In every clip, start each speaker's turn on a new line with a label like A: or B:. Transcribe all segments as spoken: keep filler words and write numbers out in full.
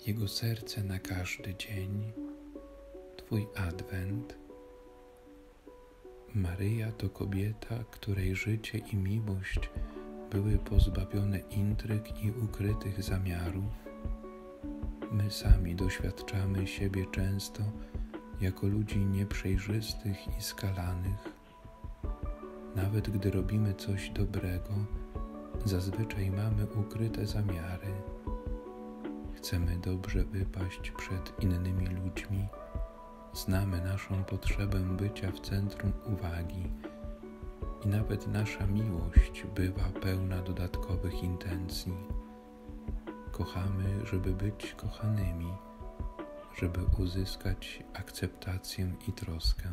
A: Jego serce na każdy dzień, Twój adwent. Maryja to kobieta, której życie i miłość były pozbawione intryg i ukrytych zamiarów. My sami doświadczamy siebie często jako ludzi nieprzejrzystych i skalanych. Nawet gdy robimy coś dobrego, zazwyczaj mamy ukryte zamiary. Chcemy dobrze wypaść przed innymi ludźmi. Znamy naszą potrzebę bycia w centrum uwagi i nawet nasza miłość bywa pełna dodatkowych intencji. Kochamy, żeby być kochanymi, żeby uzyskać akceptację i troskę.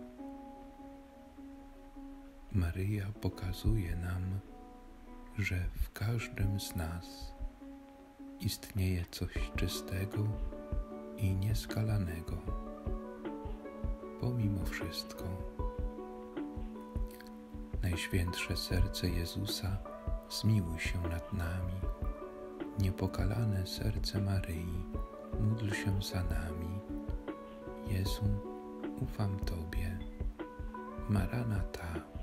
A: Maryja pokazuje nam, że w każdym z nas istnieje coś czystego i nieskalanego. Pomimo wszystko, Najświętsze Serce Jezusa, zmiłuj się nad nami. Niepokalane Serce Maryi, módl się za nami. Jezu, ufam Tobie. Maranatha.